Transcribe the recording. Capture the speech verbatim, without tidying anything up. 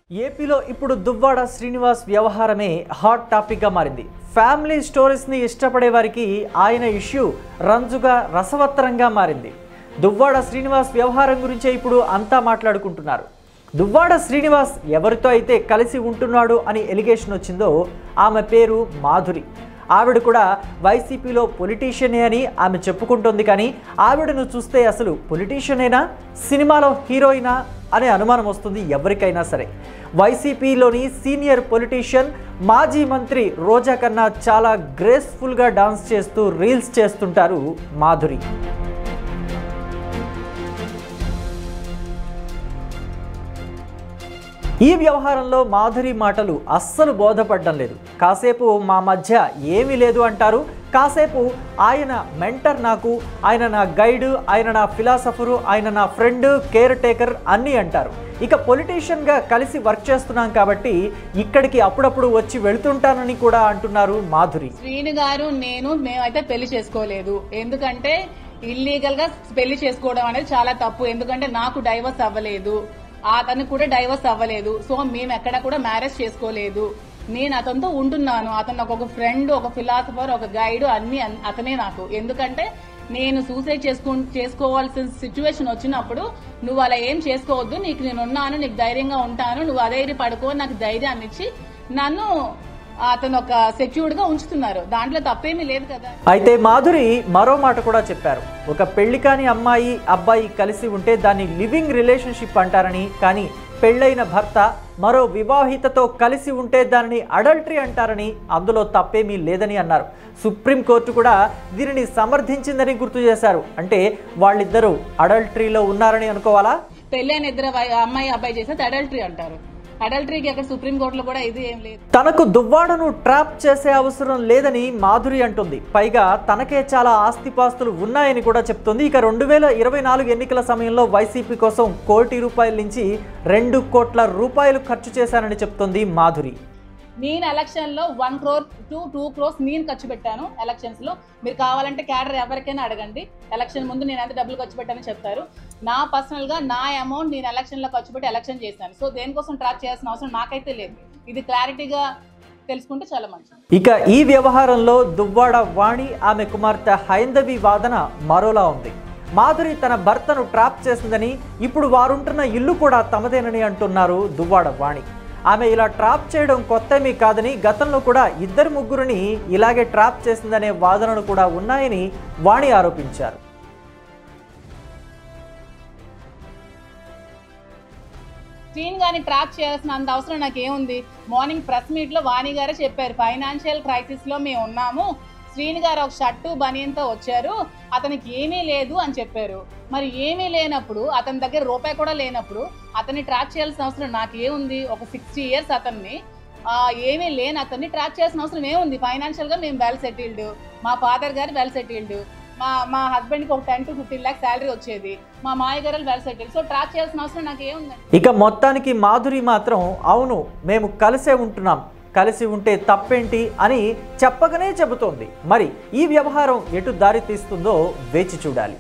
ఏపీలో ఇప్పుడు దువ్వాడ శ్రీనివాస్ వ్యవహారమే హాట్ టాపిక్గా మారింది. ఫ్యామిలీ స్టోరీస్ని ఇష్టపడే వారికి ఆయన ఇష్యూ రంజుగా రసవత్తరంగా మారింది. దువ్వాడ శ్రీనివాస్ వ్యవహారం గురించే ఇప్పుడు అంతా మాట్లాడుకుంటున్నారు. దువ్వాడ శ్రీనివాస్ ఎవరితో అయితే కలిసి ఉంటున్నాడు అని ఎలిగేషన్ వచ్చిందో ఆమె పేరు మాధురి. ఆవిడ కూడా వైసీపీలో పొలిటీషియనే అని ఆమె చెప్పుకుంటుంది. కానీ ఆవిడను చూస్తే అసలు పొలిటీషియనేనా, సినిమాలో హీరోయినా అనే అనుమానం వస్తుంది ఎవరికైనా సరే. వైసీపీలోని సీనియర్ పొలిటీషియన్, మాజీ మంత్రి రోజా కన్నా చాలా గ్రేస్ఫుల్గా డాన్స్ చేస్తూ రీల్స్ చేస్తుంటారు మాధురి. ఈ వ్యవహారంలో మాధురి మాటలు అస్సలు బోధపడడం లేదు. కాసేపు మా మధ్య ఏమీ లేదు అంటారు, కాసేపు ఆయన మెంటర్ నాకు, ఆయన నా గైడ్, ఆయన నా ఫిలాసఫరు, ఆయన నా ఫ్రెండ్, కేర్ టేకర్ అన్నీ అంటారు. ఇక పొలిటీషియన్గా కలిసి వర్క్ చేస్తున్నాం కాబట్టి ఇక్కడికి అప్పుడప్పుడు వచ్చి వెళుతుంటానని కూడా అంటున్నారు మాధురి. శ్రీను గారు నేను మేమైతే పెళ్లి చేసుకోలేదు, ఎందుకంటే ఇల్లీగల్ గా పెళ్లి చేసుకోవడం అనేది చాలా తప్పు. ఎందుకంటే నాకు డైవర్స్ అవ్వలేదు, అతను కూడా డైవర్స్ అవ్వలేదు. సో మేము ఎక్కడ కూడా మ్యారేజ్ చేసుకోలేదు. నేను అతనితో ఉంటున్నాను. అతను నాకు ఒక ఫ్రెండ్, ఒక ఫిలాసఫర్, ఒక గైడ్ అన్ని అతనే నాకు. ఎందుకంటే నేను సూసైడ్ చేసుకో చేసుకోవాల్సిన సిచ్యువేషన్ వచ్చినప్పుడు నువ్వు అలా ఏం చేసుకోవద్దు, నీకు నేను ఉన్నాను, నీకు ధైర్యంగా ఉంటాను, నువ్వు అధైర్య పడుకో, నాకు ధైర్యాన్ని ఇచ్చి నన్ను అతను ఒక సెక్యూర్డ్ గా ఉంచుతున్నారు. దాంట్లో తప్పేమీ లేదు కదా. అయితే మాధురి మరో మాట కూడా చెప్పారు. ఒక పెళ్లి కాని అమ్మాయి అబ్బాయి కలిసి ఉంటే దాన్ని లివింగ్ రిలేషన్షిప్ అంటారని, కానీ పెళ్లైన భర్త మరో వివాహితతో కలిసి ఉంటే దానిని అడల్టరీ అంటారని, అందులో తప్పేమీ లేదని అన్నారు. సుప్రీంకోర్టు కూడా దీనిని సమర్థించిందని గుర్తు చేశారు. అంటే వాళ్ళిద్దరూ అడల్టరీలో ఉన్నారని అనుకోవాలా? పెళ్లైన ఇద్దరు అమ్మాయి అబ్బాయి చేసేది అడల్టరీ అంటారు. అడల్టరీకి అక్కడ సుప్రీంకోర్టులో కూడా ఇది ఏం లేదు. తనకు దువ్వాడను ట్రాప్ చేసే అవసరం లేదని మాధురి అంటుంది. పైగా తనకే చాలా ఆస్తిపాస్తులు ఉన్నాయని కూడా చెప్తుంది. ఇక రెండు వేల ఇరవై నాలుగు ఎన్నికల సమయంలో వైసీపీ కోసం కోటి రూపాయల నుంచి రెండు కోట్ల రూపాయలు ఖర్చు చేశానని చెప్తుంది మాధురి. నేను ఎలక్షన్ లో one crore two two crores నేను ఖర్చు పెట్టాను ఎలక్షన్స్ లో. మీరు కావాలంటే క్యాడర్ ఎవరికైనా అడగండి, ఎలక్షన్ ముందు నేను ఎంత డబ్బులు ఖర్చు పెట్టానని చెప్తారు. నా పర్సనల్ గా నా అమౌంట్ నేను ఎలక్షన్ లో ఖర్చు పెట్టి ఎలక్షన్ చేశాను. సో దేనికోసం ట్రాక్ చేయాల్సిన అవసరం నాకైతే లేదు. ఇది క్లారిటీగా తెలుసుకుంటే చాలా మంచిది. ఇక ఈ వ్యవహారంలో దువ్వాడ వాణి, ఆమె కుమార్తె హైందవి వాదన మరోలా ఉంది. మాధురి తన భర్తను ట్రాప్ చేసిందని, ఇప్పుడు వారుంటున్న ఇల్లు కూడా తమదేనని అంటున్నారు దువ్వాడ వాణి. ఆమె ఇలా ట్రాప్ చేయడం కొత్తమీ కాదని, గతంలో కూడా ఇద్దరు ముగ్గురిని ఇలాగే ట్రాప్ చేసిందనే వాదనలు కూడా ఉన్నాయని వాణి ఆరోపించారు. శ్రీన్ గారిని ట్రాప్ చేయాల్సిన అంత అవసరం నాకేముంది? మార్నింగ్ ప్రెస్ మీట్ లో వాణి గారే చెప్పారు, ఫైనాన్షియల్ క్రైసిస్ లో మేము ఉన్నాము, శ్రీని గారు ఒక షర్టు బనియన్తో వచ్చారు, అతనికి ఏమీ లేదు అని చెప్పారు. మరి ఏమీ లేనప్పుడు, అతని దగ్గర రూపాయి కూడా లేనప్పుడు అతన్ని ట్రాక్ చేయాల్సిన అవసరం నాకేముంది? ఒక సిక్స్టీ ఇయర్స్ అతన్ని ఏమీ లేని అతన్ని ట్రాక్ చేయాల్సిన అవసరం ఏముంది? ఫైనాన్షియల్ గా మేము వెల్ సెటిల్డ్, మా ఫాదర్ గారు వెల్ సెటిల్డ్, మా మా హస్బెండ్కి ఒక ten to fifteen lakhs salary వచ్చేది, మా మాయ గారు వెల్ సెటిల్డ్. సో ట్రాక్ చేయాల్సిన అవసరం నాకు ఏముందండి? ఇక మొత్తానికి మాధురి మాత్రం అవును మేము కలిసే ఉంటున్నాం, కలిసి ఉంటే తప్పేంటి అని చెప్పకనే చెబుతోంది. మరి ఈ వ్యవహారం ఎటు దారి తీస్తుందో వేచి చూడాలి.